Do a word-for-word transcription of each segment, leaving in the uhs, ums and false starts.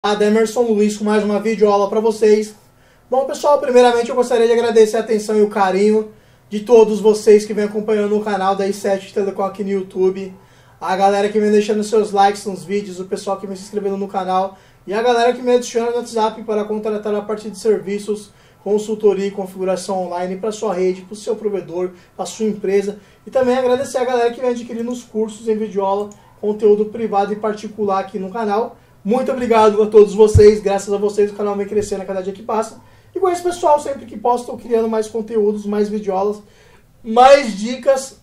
Emerson Luiz com mais uma videoaula para vocês. Bom, pessoal, primeiramente eu gostaria de agradecer a atenção e o carinho de todos vocês que vêm acompanhando o canal da i sete Telecom aqui no YouTube, a galera que vem deixando seus likes nos vídeos, o pessoal que vem se inscrevendo no canal e a galera que me adiciona no WhatsApp para contratar a parte de serviços, consultoria e configuração online para sua rede, para o seu provedor, para sua empresa. E também agradecer a galera que vem adquirindo os cursos em videoaula, conteúdo privado e particular aqui no canal. Muito obrigado a todos vocês, graças a vocês o canal vem crescendo a cada dia que passa. E com esse pessoal, sempre que posso, estou criando mais conteúdos, mais videoaulas, mais dicas.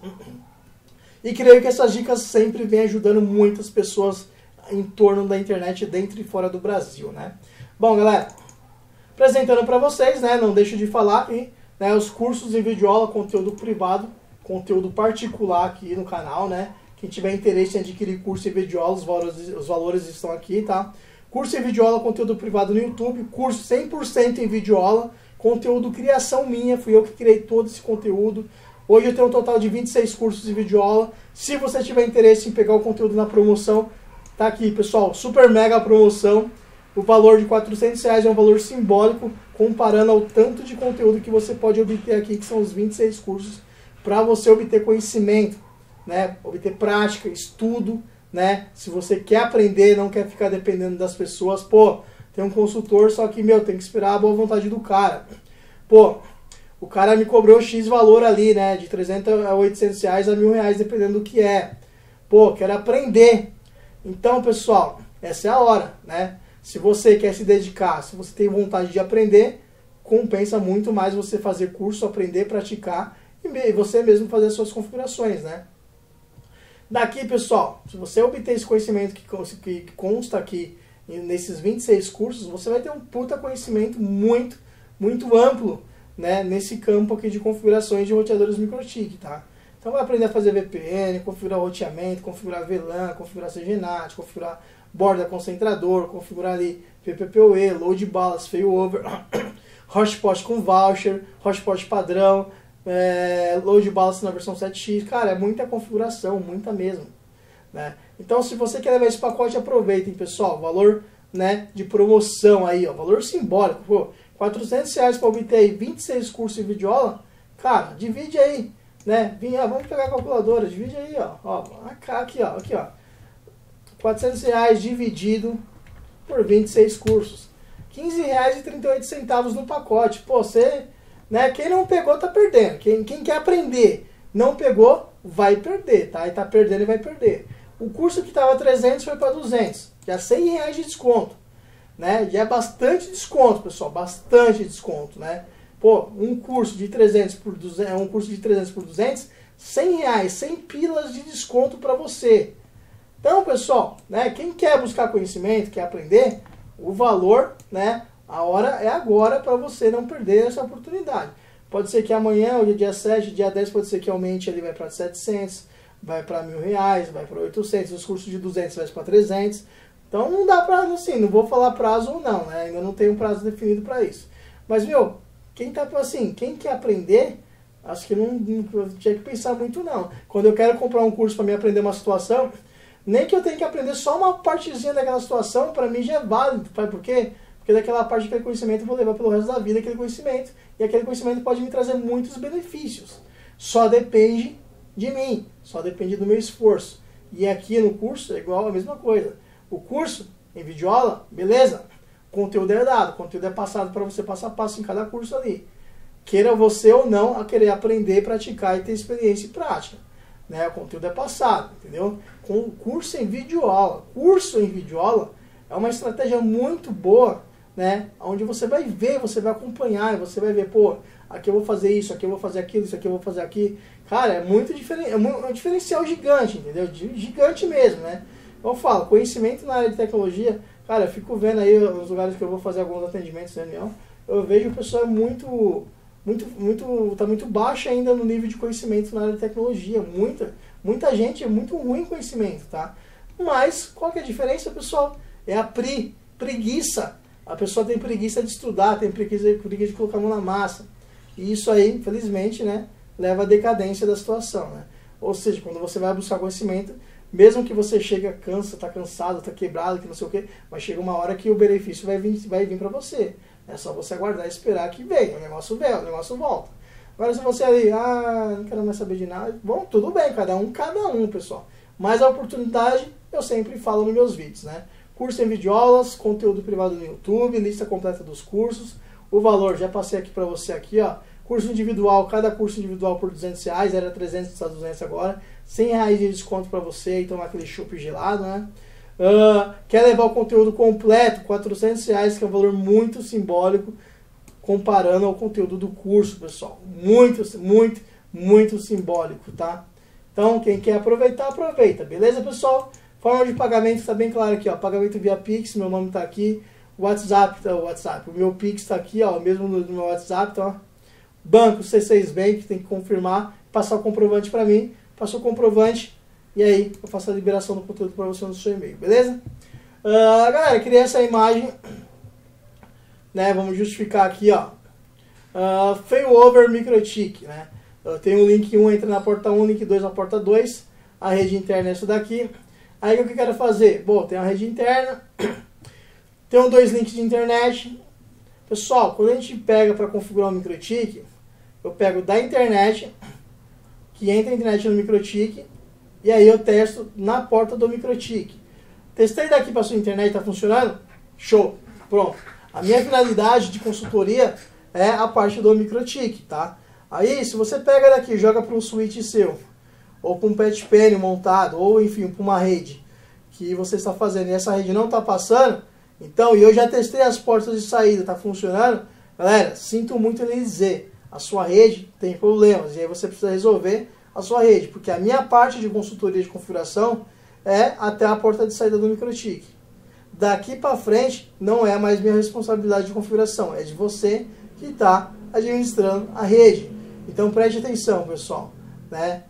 E creio que essas dicas sempre vêm ajudando muitas pessoas em torno da internet, dentro e fora do Brasil, né? Bom, galera, apresentando para vocês, né, não deixo de falar que, né, os cursos em videoaula, conteúdo privado, conteúdo particular aqui no canal, né? Quem tiver interesse em adquirir curso em videoaula, os valores, os valores estão aqui, tá? Curso em videoaula, conteúdo privado no YouTube, curso cem por cento em videoaula, conteúdo criação minha, fui eu que criei todo esse conteúdo. Hoje eu tenho um total de vinte e seis cursos em videoaula. Se você tiver interesse em pegar o conteúdo na promoção, tá aqui, pessoal, super mega promoção. O valor de quatrocentos reais é um valor simbólico, comparando ao tanto de conteúdo que você pode obter aqui, que são os vinte e seis cursos, para você obter conhecimento, né, obter prática, estudo, né? Se você quer aprender, não quer ficar dependendo das pessoas, pô, tem um consultor, só que, meu, tem que esperar a boa vontade do cara. Pô, o cara me cobrou X valor ali, né, de trezentos a oitocentos reais a mil reais, dependendo do que é. Pô, quero aprender. Então, pessoal, essa é a hora, né? Se você quer se dedicar, se você tem vontade de aprender, compensa muito mais você fazer curso, aprender, praticar e você mesmo fazer as suas configurações, né? Daqui, pessoal, se você obter esse conhecimento que consta aqui nesses vinte e seis cursos, você vai ter um puta conhecimento muito, muito amplo, né, nesse campo aqui de configurações de roteadores MikroTik, tá? Então vai aprender a fazer V P N, configurar roteamento, configurar V LAN, configurar C G N A T, configurar borda concentrador, configurar ali P P P oe, load balance, failover, hotspot com voucher, hotspot padrão, É, load balance na versão sete x, cara, é muita configuração, muita mesmo, né? Então, se você quer levar esse pacote, aproveitem, pessoal, valor, né, de promoção aí, ó, valor simbólico, pô, quatrocentos reais para obter aí vinte e seis cursos de videoaula, cara, divide aí, né, Vinha, vamos pegar a calculadora, divide aí, ó, ó, aqui, ó, aqui, ó, quatrocentos reais dividido por vinte e seis cursos, quinze reais e trinta e oito centavos no pacote, pô, você... Né? Quem não pegou tá perdendo. Quem, quem quer aprender não pegou, vai perder, tá? E tá perdendo e vai perder. O curso que estava trezentos foi para duzentos. Já cem reais de desconto, né? Já é bastante desconto, pessoal, bastante desconto, né? Pô, um curso de trezentos por duzentos, um curso de trezentos por duzentos, cem reais, cem pilas de desconto para você. Então, pessoal, né, quem quer buscar conhecimento, quer aprender, o valor, né, a hora é agora para você não perder essa oportunidade. Pode ser que amanhã, hoje é dia sete, dia dez, pode ser que aumente, ele vai para setecentos, vai para mil reais, vai para oitocentos, os cursos de duzentos vai para trezentos. Então não dá para, assim, não vou falar prazo ou não, né? Ainda não tem um prazo definido para isso. Mas, meu, quem tá assim, quem quer aprender, acho que não, não tinha que pensar muito não. Quando eu quero comprar um curso para me aprender uma situação, nem que eu tenha que aprender só uma partezinha daquela situação, para mim já é válido. Sabe por quê? Porque daquela parte daquele conhecimento eu vou levar pelo resto da vida aquele conhecimento. E aquele conhecimento pode me trazer muitos benefícios. Só depende de mim, só depende do meu esforço. E aqui no curso é igual a mesma coisa. O curso em videoaula, beleza, o conteúdo é dado, o conteúdo é passado para você passo a passo em cada curso ali. Queira você ou não a querer aprender, praticar e ter experiência e prática, né? O conteúdo é passado, entendeu? Com o curso em videoaula, curso em videoaula é uma estratégia muito boa, né, onde você vai ver, você vai acompanhar, você vai ver, pô, aqui eu vou fazer isso, aqui eu vou fazer aquilo, isso aqui eu vou fazer aqui. Cara, é muito diferente, é um diferencial gigante, entendeu? Gigante mesmo, né? Eu falo, conhecimento na área de tecnologia, cara, eu fico vendo aí os lugares que eu vou fazer alguns atendimentos, reunião, eu vejo o pessoal muito, muito, muito, tá muito baixo ainda no nível de conhecimento na área de tecnologia, muita, muita gente é muito ruim em conhecimento, tá? Mas, qual que é a diferença, pessoal? É a pre, preguiça. A pessoa tem preguiça de estudar, tem preguiça, preguiça de colocar a mão na massa. E isso aí, infelizmente, né, leva à decadência da situação, né? Ou seja, quando você vai buscar conhecimento, mesmo que você chega, cansa, tá cansado, tá quebrado, que não sei o que, mas chega uma hora que o benefício vai vir, vai vir para você. É só você aguardar e esperar que venha, o negócio vem, o negócio volta. Agora se você ali, ah, não quero mais saber de nada, bom, tudo bem, cada um, cada um, pessoal. Mas a oportunidade, eu sempre falo nos meus vídeos, né? Curso em videoaulas, conteúdo privado no YouTube, lista completa dos cursos. O valor, já passei aqui para você aqui, ó. Curso individual, cada curso individual por duzentos reais, era trezentos, está duzentos agora. cem reais de desconto para você e tomar aquele chopp gelado, né? Uh, quer levar o conteúdo completo, quatrocentos reais, que é um valor muito simbólico, comparando ao conteúdo do curso, pessoal. Muito, muito, muito simbólico, tá? Então, quem quer aproveitar, aproveita. Beleza, pessoal? Forma de pagamento está bem claro aqui, ó. Pagamento via Pix, meu nome está aqui. WhatsApp, tá, o WhatsApp. O meu Pix está aqui, ó. Mesmo no meu WhatsApp, tá, ó. Banco C seis Bank, tem que confirmar, passar o comprovante para mim. Passou o comprovante e aí eu faço a liberação do conteúdo para você no seu e-mail, beleza? Uh, galera, criei essa imagem, né? Vamos justificar aqui, ó. Uh, failover MikroTik, né? Eu tenho o link um entra na porta um, link dois na porta dois. A rede interna é essa daqui. Aí o que eu quero fazer? Bom, tem a rede interna, tem dois links de internet. Pessoal, quando a gente pega para configurar o MikroTik, eu pego da internet, que entra a internet no MikroTik, e aí eu testo na porta do MikroTik. Testei daqui para sua internet, está funcionando? Show! Pronto. A minha finalidade de consultoria é a parte do MikroTik, tá? Aí, se você pega daqui e joga para um switch seu, ou para um patch pane montado, ou enfim, para uma rede que você está fazendo e essa rede não está passando, então, e eu já testei as portas de saída, está funcionando, galera, sinto muito em lhe dizer, a sua rede tem problemas, e aí você precisa resolver a sua rede, porque a minha parte de consultoria de configuração é até a porta de saída do MikroTik. Daqui para frente, não é mais minha responsabilidade de configuração, é de você que está administrando a rede. Então, preste atenção, pessoal, né?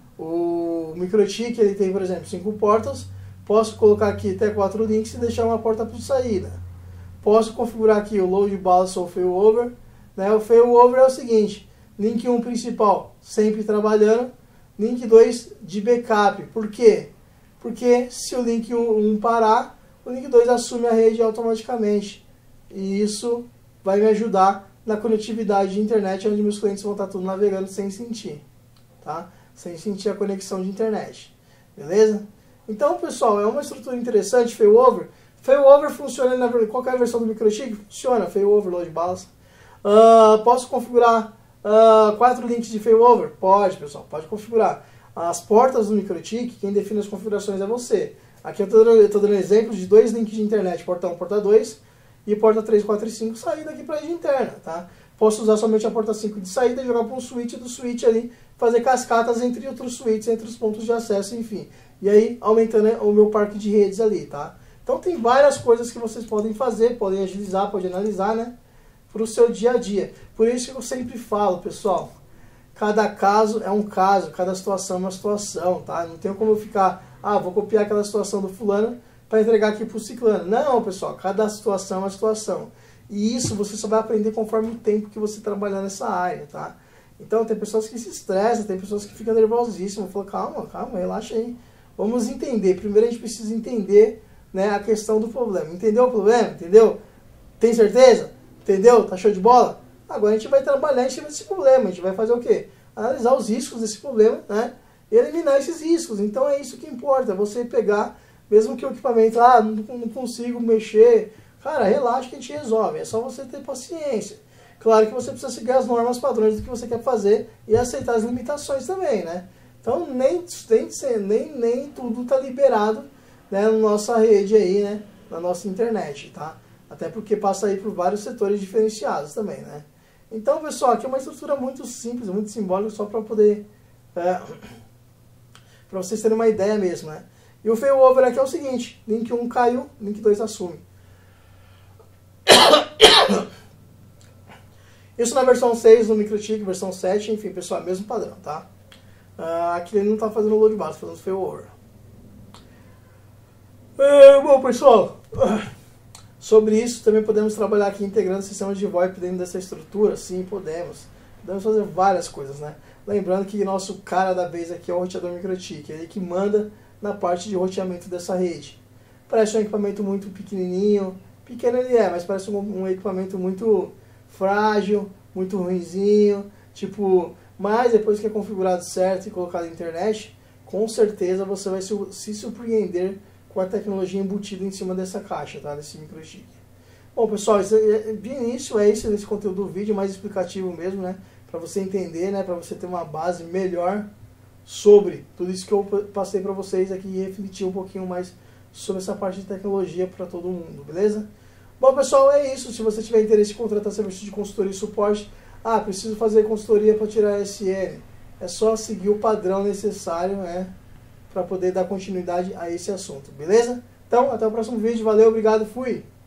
O MikroTik, ele tem, por exemplo, cinco portas. Posso colocar aqui até quatro links e deixar uma porta para saída. Posso configurar aqui o load balance ou failover. Né? O failover é o seguinte, link um principal sempre trabalhando, link dois de backup. Por quê? Porque se o link um parar, o link dois assume a rede automaticamente. E isso vai me ajudar na conectividade de internet, onde meus clientes vão estar tudo navegando sem sentir. Tá? Sem sentir a conexão de internet. Beleza? Então, pessoal, é uma estrutura interessante, failover. Failover funciona na qualquer versão do MikroTik, funciona, failover, load balance. Uh, posso configurar uh, quatro links de failover? Pode, pessoal, pode configurar. As portas do MikroTik, quem define as configurações é você. Aqui eu estou dando, dando exemplos de dois links de internet, porta um, porta dois, e porta três, quatro e cinco, saída aqui para a rede interna, tá? Posso usar somente a porta cinco de saída e jogar para um switch do switch ali, fazer cascatas entre outros switches, entre os pontos de acesso, enfim. E aí, aumentando o meu parque de redes ali, tá? Então tem várias coisas que vocês podem fazer, podem agilizar, podem analisar, né? Para o seu dia a dia. Por isso que eu sempre falo, pessoal, cada caso é um caso, cada situação é uma situação, tá? Não tem como eu ficar, ah, vou copiar aquela situação do fulano para entregar aqui para o ciclano. Não, pessoal, cada situação é uma situação. E isso você só vai aprender conforme o tempo que você trabalhar nessa área, tá? Então tem pessoas que se estressam, tem pessoas que ficam nervosíssimas, falam, calma, calma, relaxa aí. Vamos entender, primeiro a gente precisa entender, né, a questão do problema. Entendeu o problema? Entendeu? Tem certeza? Entendeu? Tá show de bola? Agora a gente vai trabalhar em cima desse problema, a gente vai fazer o quê? Analisar os riscos desse problema, né? E eliminar esses riscos. Então é isso que importa, você pegar, mesmo que o equipamento, ah, não, não consigo mexer, cara, relaxa que a gente resolve, é só você ter paciência. Claro que você precisa seguir as normas padrões do que você quer fazer e aceitar as limitações também, né? Então nem, nem, nem, nem tudo está liberado, né, na nossa rede aí, né, na nossa internet, tá? Até porque passa aí por vários setores diferenciados também, né? Então, pessoal, aqui é uma estrutura muito simples, muito simbólica, só para poder, é, para vocês terem uma ideia mesmo, né? E o failover aqui é o seguinte, link um caiu, link dois assume. Isso na versão seis, no MikroTik, versão sete, enfim, pessoal, mesmo padrão, tá? Uh, aqui ele não está fazendo load balance, está fazendo failover. É, bom, pessoal, sobre isso também podemos trabalhar aqui integrando sistemas de VoIP dentro dessa estrutura. Sim, podemos. Podemos fazer várias coisas, né? Lembrando que nosso cara da vez aqui é o roteador MikroTik, ele que manda na parte de roteamento dessa rede. Parece um equipamento muito pequenininho, pequeno ele é, mas parece um, um equipamento muito frágil, muito ruinzinho, tipo, mas depois que é configurado certo e colocado na internet, com certeza você vai se, se surpreender com a tecnologia embutida em cima dessa caixa, tá? Desse microchip. Bom, pessoal, isso é, de início é isso, esse conteúdo do vídeo, mais explicativo mesmo, né? Para você entender, né? Para você ter uma base melhor sobre tudo isso que eu passei para vocês aqui e refletir um pouquinho mais sobre essa parte de tecnologia para todo mundo, beleza? Bom, pessoal, é isso. Se você tiver interesse em contratar serviço de consultoria e suporte, ah, preciso fazer consultoria para tirar a S N, é só seguir o padrão necessário, né? Para poder dar continuidade a esse assunto, beleza? Então, até o próximo vídeo. Valeu, obrigado, fui!